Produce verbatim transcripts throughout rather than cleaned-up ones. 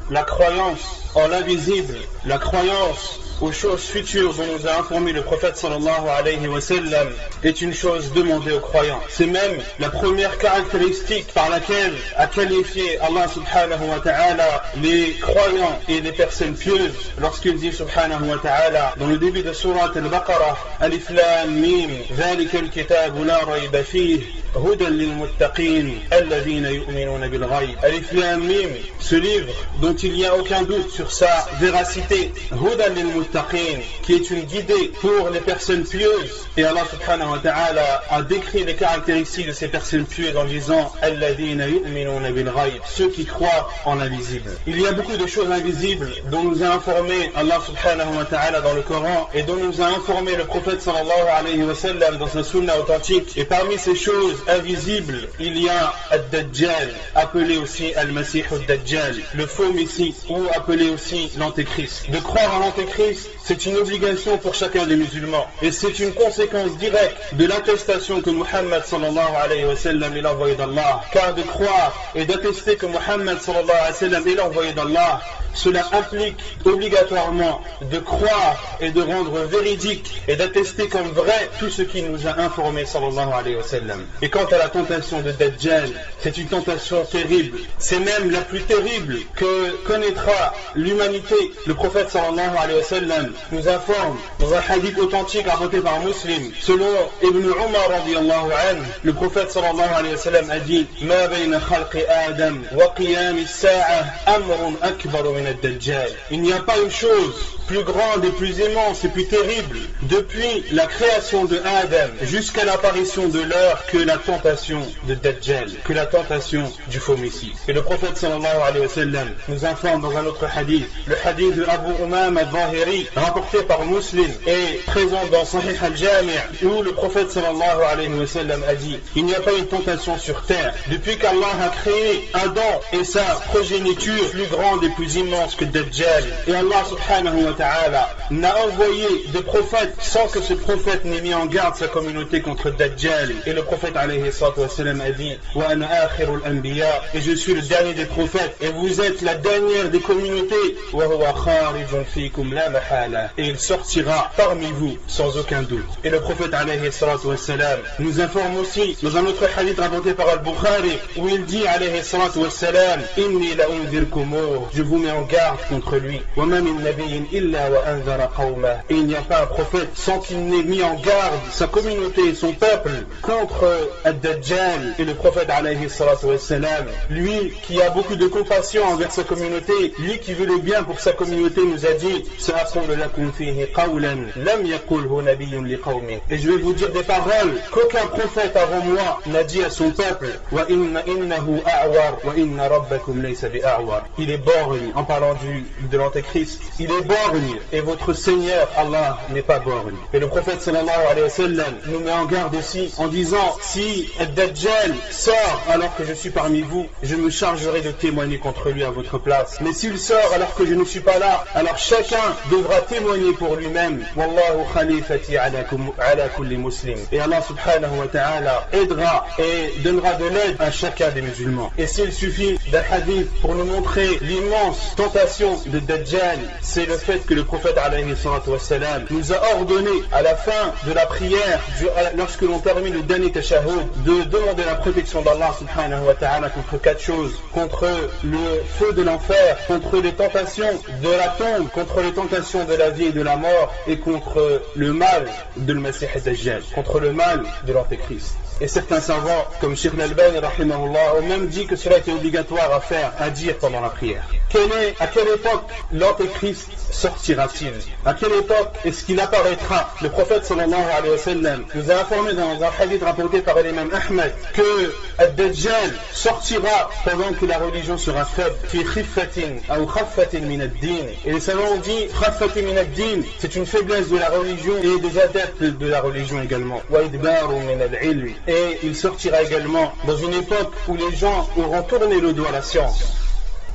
la croyance en l'invisible, la croyance aux choses futures dont nous a informé le prophète sallallahu alayhi wa sallam est une chose demandée aux croyants. C'est même la première caractéristique par laquelle a qualifié Allah subhanahu wa ta'ala les croyants et les personnes pieuses lorsqu'il dit subhanahu wa ta'ala dans le début de sourate al-Baqarah Alif Lam Mim Dhalika al-kitabu la rayba fihi Hudan lil-muttaqin alladhina yu'minuna bil-ghayb. Alif Lam Mim, ce livre dont il n'y a aucun doute sur sa véracité, Hudan lil-muttaqin, qui est une guidée pour les personnes pieuses. Et Allah subhanahu wa ta'ala a décrit les caractéristiques de ces personnes pieuses en disant alladhina yu'minuna bil-ghayb, ceux qui croient en l'invisible. Il y a beaucoup de choses invisibles dont nous a informé Allah subhanahu wa ta'ala dans le Coran et dont nous a informé le prophète sallallahu alayhi wa sallam dans sa sunna authentique. Et parmi ces choses invisible, il y a Ad-Dajjal, appelé aussi Al-Masih Ad-Dajjal, le faux Messie, ou appelé aussi l'Antéchrist. De croire en l'Antéchrist, c'est une obligation pour chacun des musulmans, et c'est une conséquence directe de l'attestation que Muhammad sallallahu alayhi wa sallam est l'envoyé d'Allah. Car de croire et d'attester que Muhammad sallallahu alayhi wa sallam est l'envoyé d'Allah, cela implique obligatoirement de croire et de rendre véridique et d'attester comme vrai tout ce qu'il nous a informé sallallahu alayhi wa sallam. Et quant à la tentation de Dajjal, c'est une tentation terrible. C'est même la plus terrible que connaîtra l'humanité. Le prophète sallallahu alayhi wa sallam nous informe dans un hadith authentique rapporté par Muslim. Selon Ibn Umar radiyallahu anhu, le prophète sallallahu alayhi wa sallam a dit Ma bayna khalqi Adam wa qiyam as-sa'a amrun akbar min ad-Dajjal. Il n'y a pas une chose plus grande et plus immense et plus terrible depuis la création de Adam jusqu'à l'apparition de l'heure que la tentation de Dajjal, que la tentation du faux Messie. Et le prophète sallallahu alayhi wa sallam nous informe dans un autre hadith, le hadith de Abu Umam al-Zahiri, rapporté par Muslim et présent dans Sahih al-Jami', où le prophète sallallahu alayhi wa sallam a dit il n'y a pas une tentation sur terre depuis qu'Allah a créé Adam et sa progéniture plus grande et plus immense que Dajjal. Et Allah subhanahu wa ta'ala n'a envoyé de prophète sans que ce prophète n'ait mis en garde sa communauté contre Dajjal. Et le prophète alayhi salatu wa sallam a dit wa ana akhirul anbiya, et je suis le dernier des prophètes et vous êtes la dernière des communautés, wa huwa kharijun fikum la mahala, et il sortira parmi vous sans aucun doute. Et le prophète alayhi salatu wa sallam nous informe aussi dans un autre hadith rapporté par Al-Bukhari où il dit alayhi salatu wa sallam inni la unzirkumuh, je vous mets en garde contre lui. Wa ma min nabiyyin illa wa anzara qawmah, et il n'y a pas un prophète sans qu'il n'ait mis en garde sa communauté et son peuple contre Ad-Dajjal. Et le prophète alayhi salatu wa sallam, lui qui a beaucoup de compassion envers sa communauté, lui qui veut le bien pour sa communauté, nous a dit sa'aqulu lakum fihi qawlan lam yaqulhu nabiyyun liqawmin, et je vais vous dire des paroles qu'aucun prophète avant moi n'a dit à son peuple. Wa inna innahu a'war wa inna rabbakum laysa bi'a'war, il est borgne, en parlant du, de l'Antéchrist, il est borgne et votre Seigneur Allah n'est pas borgne. Et le prophète sallallahu alayhi wa sallam nous met en garde aussi en disant si Ad-Dajjal sort alors que je suis parmi vous, je me chargerai de témoigner contre lui à votre place. Mais s'il sort alors que je ne suis pas là, alors chacun devra témoigner pour lui-même. Wallahu khalifati ala kulli muslim. Et Allah subhanahu wa ta'ala aidera et donnera de l'aide à chacun des musulmans. Et s'il suffit d'un hadith pour nous montrer l'immense tentation de Dajjal, c'est le fait que le prophète alayhi salatu wa salam nous a ordonné à la fin de la prière, lorsque l'on termine le dernier tashahhud, de demander la protection d'Allah subhanahu wa ta'ala contre quatre choses: contre le feu de l'enfer, contre les tentations de la tombe, contre les tentations de la vie et de la mort, et contre le mal de l'Masih Dajjal, contre le mal de l'Antéchrist. Et certains savants, comme Sheikh Al-Albani rahimahullah, ont même dit que cela était obligatoire à faire, à dire pendant la prière. Quelle est, à quelle époque l'Antéchrist sortira-t-il? À quelle époque est-ce qu'il apparaîtra? Le prophète sallallahu alayhi wa sallam nous a informé dans un hadith rapporté par l'imam Ahmed que Ad-Dajjal sortira pendant que la religion sera faible. Fi khiffatin ou khaffatin min ad-din. Et les savants ont dit khaffatin min ad-din, c'est une faiblesse de la religion et des adeptes de la religion également. Wa idbaru min al-ilm. Et il sortira également dans une époque où les gens auront tourné le dos à la science.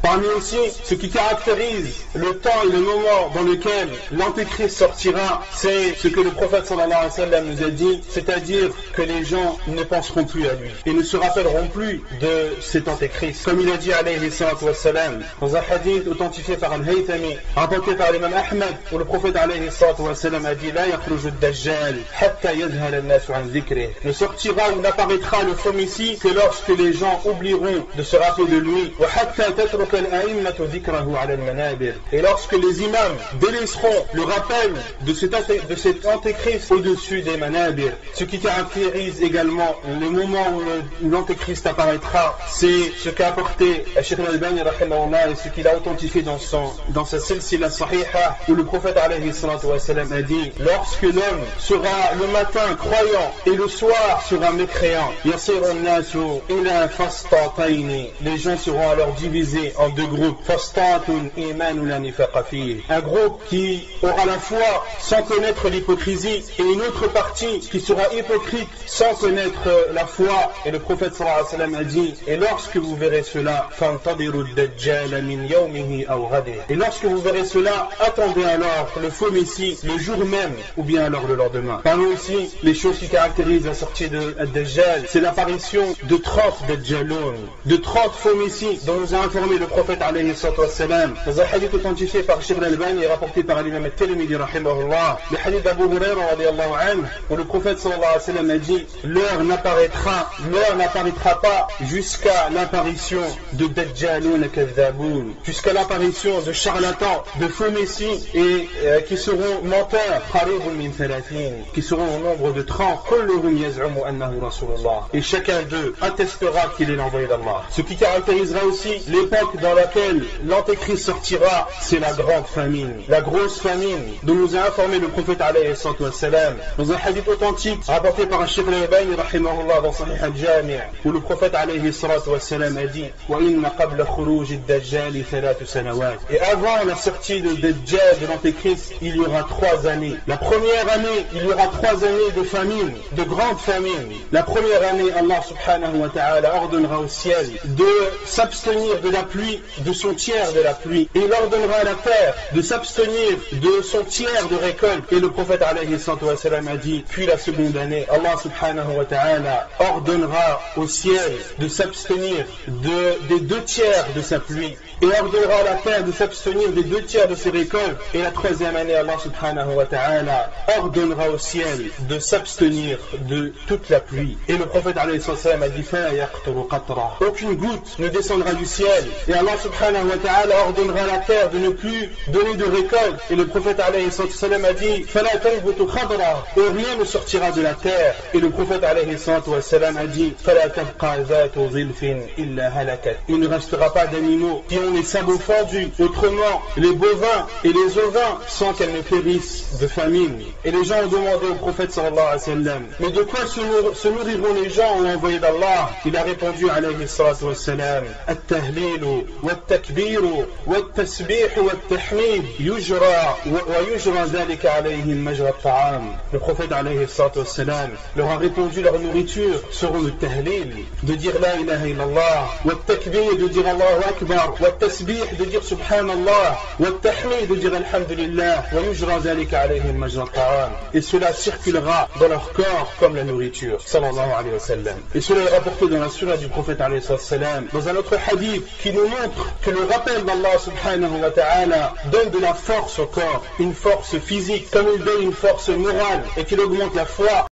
Parmi aussi ce qui caractérise le temps et le moment dans lequel l'antéchrist sortira, c'est ce que le prophète sallallahu alayhi wa sallam nous a dit, c'est-à-dire que les gens ne penseront plus à lui et ne se rappelleront plus de cet antéchrist. Comme il a dit alayhi salatu wa salam, dans un hadith authentifié par Al-Haythami, rapporté par l'imam Ahmed, où le prophète alayhi salatu wa salam a dit, La yakhruju ad-dajjal hatta yadhhal an-nasu an dhikrih. Ne sortira ou n'apparaîtra le faux messie que lorsque les gens oublieront de se rappeler de lui. Wa hatta tatruka al-a'immatu dhikrahu ala al-manabir. Et lorsque les imams délaisseront le rappel de cet, anté- de cet antéchrist au-dessus des manabir. Ce qui caractérise également le moment où, le, où l'antéchrist apparaîtra, c'est ce qu'a apporté Cheikh Al-Albani rahimahullah et ce qu'il a authentifié dans, son, dans sa silsila sahiha, où le prophète alayhi salatu wa salam a dit, lorsque l'homme sera le matin croyant et le soir sera mécréant, yasirun nasu ila fastataini. Les gens seront alors divisés en deux groupes. Fastatun imanu la nifaqa fihi. Un groupe qui aura la foi sans connaître l'hypocrisie et une autre partie qui sera hypocrite sans connaître la foi. Et le prophète sallallahu alayhi wa sallam a dit, et lorsque vous verrez cela, fantadiru ad-dajjal min yawmihi aw ghadihi. Et lorsque vous verrez cela, attendez alors le faux messie le jour même ou bien alors le lendemain. Parmi aussi les choses qui caractérisent la sortie de ad-dajjal, c'est l'apparition de trente dajjaloun, de trente faux messies dont nous a informé le prophète alayhi salatu wa salam dans un hadith authentifié par Cheikh Al-Albani et rapporté par l'imam At-Tirmidhi rahimahullah, le hadith d'Abu Hurayra radiyallahu anhu, où le prophète sallallahu alayhi wa sallam a dit, l'heure n'apparaîtra, l'heure n'apparaîtra pas jusqu'à l'apparition de dajjaloun kadhaboun, jusqu'à l'apparition de charlatans, de faux messies et euh, qui seront menteurs, qaribun min thalathin, qui seront au nombre de trente, kulluhum yaz'umu annahu rasulullah, et chacun d'eux attestera qu'il est l'envoyé d'Allah. Ce qui caractérisera aussi l'époque dans laquelle l'antéchrist sortira, c'est la grande famine, la grosse famine dont nous a informé le prophète alayhi salatu wa salam dans un hadith authentique rapporté par un Cheikh Al-Albani rahimahullah dans Sahih al-Jami', où le prophète alayhi salatu wa salam a dit, wa inna qabla khuruj ad-dajjal thalath sanawat. Et avant la sortie de Dajjal, de l'antéchrist, il y aura trois années. La première année, il y aura trois années de famine, de grande famine. La première année, Allah subhanahu wa ta'ala ordonnera au ciel de s'abstenir de la pluie, de son tiers de la pluie, et il ordonnera à la terre de s'abstenir de son tiers de récolte. Et le prophète alayhi salatu wa salam a dit, puis la seconde année, Allah subhanahu wa ta'ala ordonnera au ciel de s'abstenir de, des deux tiers de sa pluie, et ordonnera à la terre de s'abstenir des deux tiers de ses récoltes. Et la troisième année, Allah subhanahu wa ta'ala ordonnera au ciel de s'abstenir de toute la pluie. Et le prophète alayhi sallam a dit, aucune goutte ne descendra du ciel. Et Allah subhanahu wa ta'ala ordonnera à la terre de ne plus donner de récolte. Et le prophète alayhi sallam a dit, et rien ne sortira de la terre. Et le prophète alayhi sallam a dit, il ne restera pas d'animaux qui ont les sabots fendus, autrement les bovins et les ovins, sans qu'elles ne périssent de famine. Et les gens ont demandé au prophète sallallahu alayhi wa sallam, mais de quoi se, nour- se nourriront les gens au envoyé d'Allah? Il a répondu alayhi salatu wa salam, at-tahlilu wat-takbiru wat-tasbihu wat-tahmid yujra wa yujra dhalika alayhim majra at-ta'am. Le prophète alayhi salatu wa salam leur a répondu, leur nourriture seront le tahlil, de dire la ilaha illallah, wat-takbir, de dire Allahu akbar, wat-tasbih, de dire subhanallah, wat-tahmid, de dire alhamdulillah, wa yujra dhalika alayhim majra at-ta'am. Et cela circulera dans leur corps comme la nourriture, sallallahu alayhi wa sallam. Et cela est rapporté dans la surah du prophète alayhi wa sallam, dans un autre hadith qui nous montre que le rappel d'Allah subhanahu wa ta'ala donne de la force au corps, une force physique, comme il donne une force morale et qu'il augmente la foi.